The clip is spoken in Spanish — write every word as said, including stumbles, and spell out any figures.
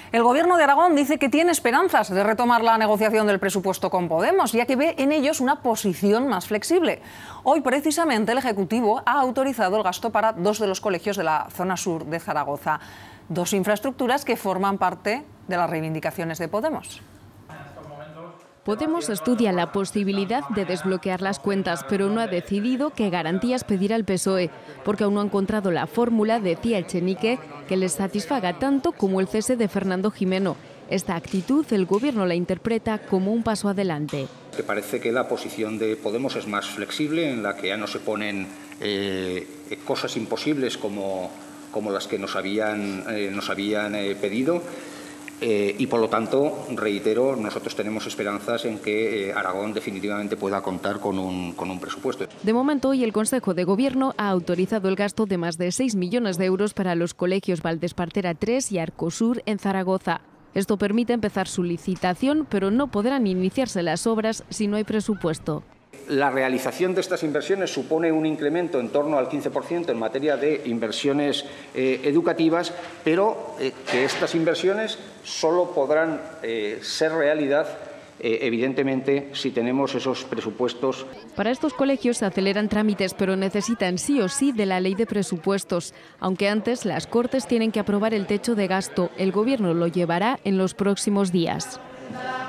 El Gobierno de Aragón dice que tiene esperanzas de retomar la negociación del presupuesto con Podemos, ya que ve en ellos una posición más flexible. Hoy, precisamente, el Ejecutivo ha autorizado el gasto para dos de los colegios de la zona sur de Zaragoza. Dos infraestructuras que forman parte de las reivindicaciones de Podemos. Podemos estudia la posibilidad de desbloquear las cuentas, pero no ha decidido qué garantías pedir al P S O E, porque aún no ha encontrado la fórmula, decía Echenique, que les satisfaga tanto como el cese de Fernando Jimeno. Esta actitud el Gobierno la interpreta como un paso adelante. Que parece que la posición de Podemos es más flexible, en la que ya no se ponen eh, cosas imposibles como, como las que nos habían, eh, nos habían eh, pedido. Eh, y por lo tanto, reitero, nosotros tenemos esperanzas en que eh, Aragón definitivamente pueda contar con un, con un presupuesto. De momento, hoy el Consejo de Gobierno ha autorizado el gasto de más de seis millones de euros para los colegios Valdespartera tres y Arcosur en Zaragoza. Esto permite empezar su licitación, pero no podrán iniciarse las obras si no hay presupuesto. La realización de estas inversiones supone un incremento en torno al quince por ciento en materia de inversiones eh, educativas, pero eh, que estas inversiones solo podrán eh, ser realidad, eh, evidentemente, si tenemos esos presupuestos. Para estos colegios se aceleran trámites, pero necesitan sí o sí de la ley de presupuestos. Aunque antes las Cortes tienen que aprobar el techo de gasto, el Gobierno lo llevará en los próximos días.